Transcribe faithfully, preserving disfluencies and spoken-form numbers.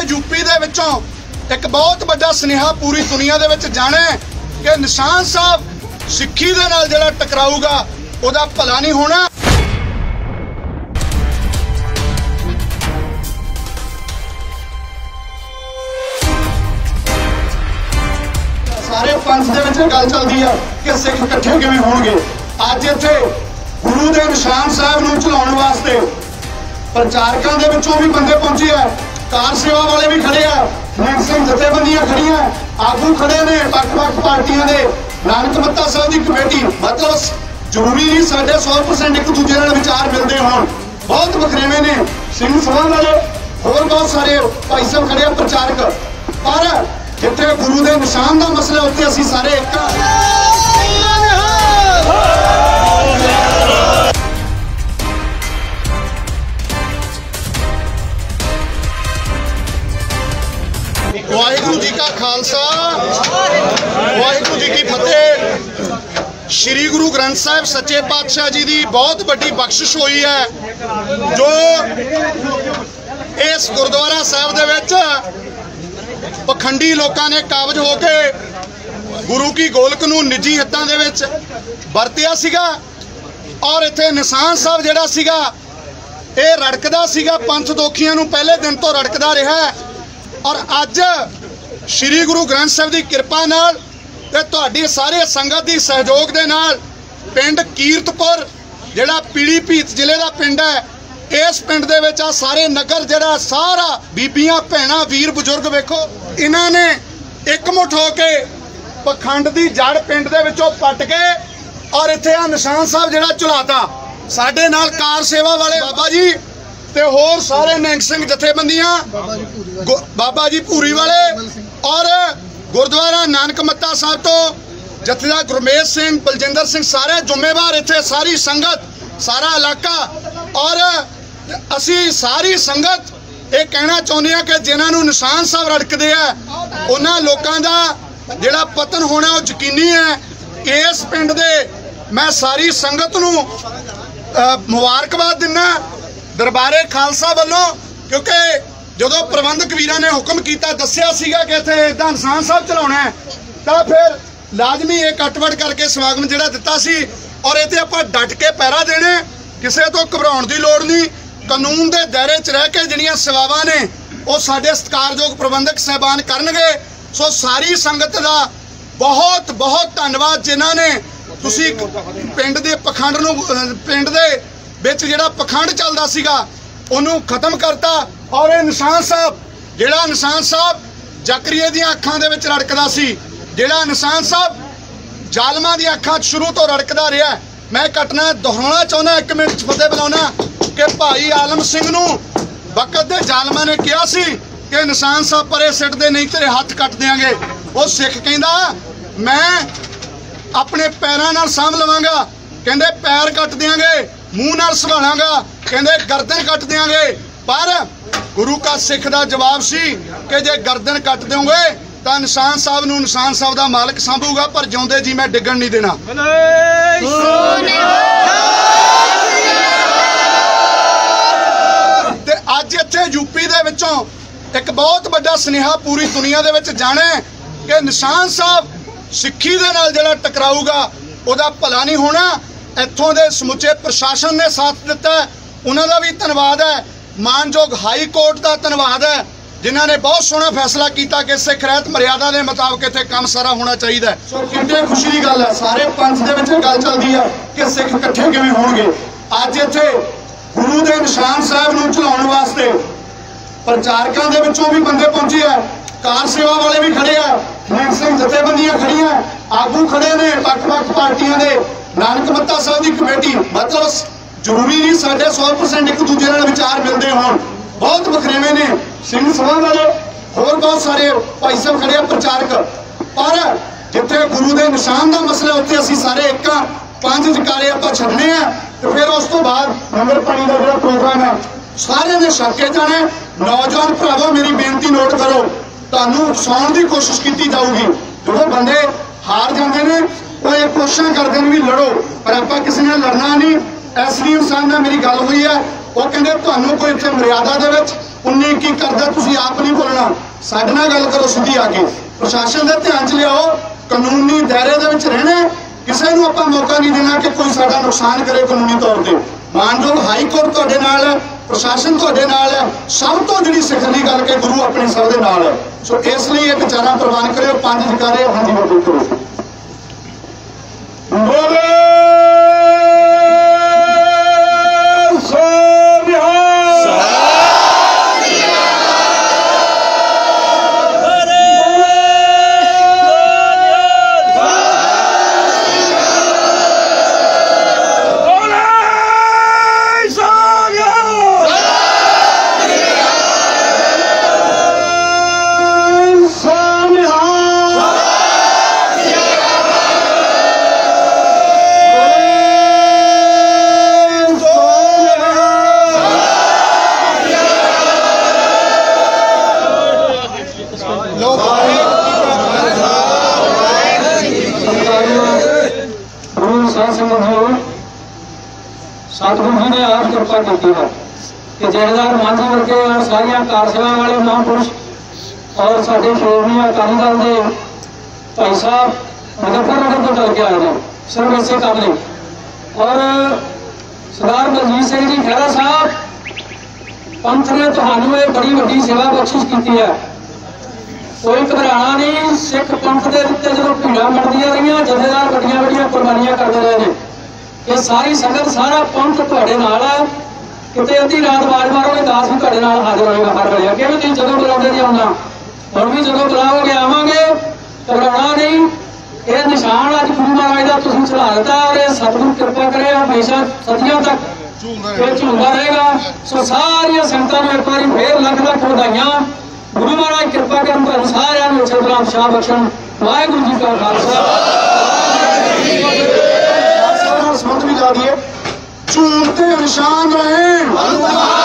UP दे विचों एक बहुत बड़ा सुनेहा पूरी दुनिया दे विच जाना है कि निशान साहब सिक्खी दे नाल जिहड़ा टकराऊगा उहदा भला नहीं होना। सारे पंथ दे विच गल चलदी है कि सिख इकट्ठे किवें होणगे। अज इत्थे गुरु दे निशान साहब नूं चलाउण वास्ते प्रचारकां दे विचों भी बंदे पहुंचे है, कार सेवा वाले भी खड़े हैं, नैंसिंग जथेबंदियां खड़ियां, आगू खड़े ने वख-वख पार्टियां दे, नानक मत्ता साहब की कमेटी। मतलब जरूरी नहीं साढ़े सौ परसेंट एक दूजे नाल विचार मिलते होण, बहुत वखरेवे ने सिंह सभा वाले होर बहुत सारे भाई साहब खड़े हैं प्रचारक, पर जिथे गुरु दे निशान का मसला उत्ते असीं सारे एक वाहिगुरू जी का खालसा वाहिगुरू जी की फतेह। श्री गुरु ग्रंथ साहिब सच्चे पातशाह जी की बहुत बड़ी बख्शिश हुई है जो इस गुरुद्वारा साहब दे विच पखंडी लोगों ने काबज होके गुरु की गोलक नूं निजी हितां दे विच वरतिया सीगा और इत्थे निशान साहब जिहड़ा सीगा ये रड़कदा सीगा, पंथ दोखियां नूं पहले दिन तो रड़कदा रहा और अज श्री गुरु ग्रंथ साहब की कृपा नाल ते तुहाडी सारे संगत की सहयोग दे नाल पिंड कीरतपुर जिहड़ा पीलीभीत जिले का पिंड है, इस पिंड दे विच आ सारे नगर जिहड़ा सारा बीबियां भैणां वीर बजुर्ग वेखो इन्हां ने एकमुठ होके पखंड की जड़ पिंड दे विचों पट के और इत्थे आ निशान साहब जिहड़ा चुलाता साडे नाल कार सेवा वाले बाबा जी ते होर सारे नैंग सिंह जथेबंदियां बाबा जी भूरी वाले और गुरुद्वारा नानक मत्ता साहब तो जथेदार गुरमेज सिंह बलजिंदर सिंह सारे जुम्मेवार इत्थे सारी संगत सारा इलाका और असी सारी संगत ये कहना चाहुंदे हां कि जिन्हां नूं निशान साहब रड़कदे आ उन्हां लोकां दा जिहड़ा पतन होना वो यकीनी है। इस पिंड दे मैं सारी संगत नूं मुबारकबाद दिना दरबारे खालसा वालों, क्योंकि जो प्रबंधक वीरां ने हुक्म किया दस्सिया सीगा कि इत्थे इदां निशान साहब चलाउणा है तां फिर लाजमी ये कटवट करके समागम जिहड़ा दिता सी और इत्थे आपां डट के पैरा देने, किसी तो घबराउण दी लोड़ नहीं। कानून के दायरे च रह के जिहड़ियां सेवावां ने वो साडे सत्कारयोग प्रबंधक साहबान करनगे। सो सारी संगत का बहुत बहुत धन्नवाद जिन्हां ने तुसीं पिंड दे पखंड नूं पिंड दे विच जिहड़ा पखंड चलदा सीगा उहनूं खत्म करता और ये निशान साहब जिहड़ा निशान साहब जकरिए दी अखां दे विच रड़कदा सी, जिहड़ा निशान साहब जालमां दी अखां शुरू तो रड़कदा रहा। मैं घटना दोहराउणा चाहुंदा एक मिनट फतेह बुलाउणा कि भाई आलम सिंह नूं वकत दे जालमां ने कहा सी कि निशान साहब परे सिट दे नहीं तेरे हथ कट देंगे। वो सिख कहंदा मैं अपने पैरों नाल साम लवांगा, कहंदे पैर कट देंगे, मूँह नाल संभालांगा, कहंदे गर्दन कट देंगे। पर गुरु का सिख का जवाब सी कि जे गर्दन कट दोगे तो निशान साहब नूं निशान साहब का मालिक सांभूगा, पर जिउंदे जी मैं डिगण नहीं देना। ते अज इत्थे यूपी दे विचों एक बहुत बड़ा सुनेहा पूरी दुनिया दे विच जाना है कि निशान साहब सिक्खी दे नाल जिहड़ा टकराऊगा उहदा भला नहीं होना। इत्थों दे समुचे प्रशासन ने साथ दिता, उन्हां दा भी धन्नवाद है। मानयोग हाई कोर्ट का धन्नवाद है जिन्हां ने बहुत सोहना फैसला किया कि सिख रहत मर्यादा के मुताबिक इत्थे काम सारा होना चाहिए। सो कितने खुशी की गल है, सारे पंथ दे विच गल चलदी है कि सिख इकट्ठे किवें होणगे। अज इत्थे गुरु दे निशान साहब नूं चलाउण वास्ते प्रचारकां दे विचों भी बंदे पहुंचे है, कार सेवा वाले भी खड़े हैं, नैंसिंग जथेबंदियां खड़ियां, आगू खड़े ने वख-वख पार्टियां दे, नानक मत्ता साहब की कमेटी। मतलब जरूरी नहीं साढ़े सौ परसेंट एक दूजे नाल विचार मिलते होण, बहुत वखरेवे ने सिंह सभा वाले होर बहुत सारे भाई साहब खड़े प्रचारक, पर जिथे गुरु के निशान का मसला उत्ते असीं सारे एक पांच जकारे आपां छड्डने आ ते फिर उस तो बाद लंगर पानी का जिहड़ा प्रोग्राम है सारे ने छक के जाना। नौजवान भरावो मेरी बेनती नोट करो, तुहानूं उकसाउण की कोशिश की जाऊगी। जो बंदे हार जाते हैं वो ये कोशिश करते हैं भी लड़ो, पर आपां किसी ने लड़ना नहीं। एस डी एम साहब नाल मेरी गल हुई है, वो कहते तुहानूं कोई इत्थे मर्यादा दे विच उन्नी की करदा तुसीं आप नहीं बोलना, ਸਾਡੇ ਨਾਲ ਗੱਲ ਕਰੋ ਸਿੱਧੀ ਆ के प्रशासन के ध्यान च लियाओ कानूनी दायरे दे विच रहना किसी नूं आपां मौका नहीं देना कि कोई साडा नुकसान करे कानूनी तौर पर मानयोग हाई कोर्ट तुहाडे नाल है प्रशासन तुहाडे नाल है सब तो जिहड़ी सिखली गल के गुरु अपने सब दे नाल है सो इसलिए एक चारा प्रवान करियो पंज जकारे हां जी बोलो करो बोले सतगुरु जी ने आप कृपा की है कि जहदार मांझी वर्गे और सारिया कार सेवा वाले महापुरुष और साढ़े श्रोमणी अकाली दल के भाई साहब मुजफ्फरनगर तो चल के आए हैं सिर्फ इसे कर ले और सरदार बलजीत सिंह जी खैरा साहब पंथ ने तुहानू ये बड़ी वड्डी सेवा बख्शिश की है कोई घबराना नहीं सिख पंथ के उत्ते जो भीड़ा मरदियां रही जथेदार वड्डियां वड्डियां कुर्बानियां करते रहे हैं ये सारी संगत सारा पंथ तुहाडे नाल है किते अद्धी रात आवाज मारोगे दास भी तुहाडे नाल हाजिर होएगा हर वेले कि तुसीं जदों बुलाउंदे नहीं आउणा हुण भी जदों बुलाओगे आवांगे घबराना नहीं ये निशान अज गुरु महाराज का तुसीं चढ़ा दिता और ये सतगुरु कृपा करे हमेशा सदियों तक ये झूमदा रहेगा सो सारिया संगतां नूं एक बारी फिर लख लख बधाइयां गुरु महाराज कृपा करन तुहानूं सारिआं नूं इसे बलाम शाह बख्शण वाहिगुरू जी का खालसा संबंध भी जा दिए झूमते निशान रहे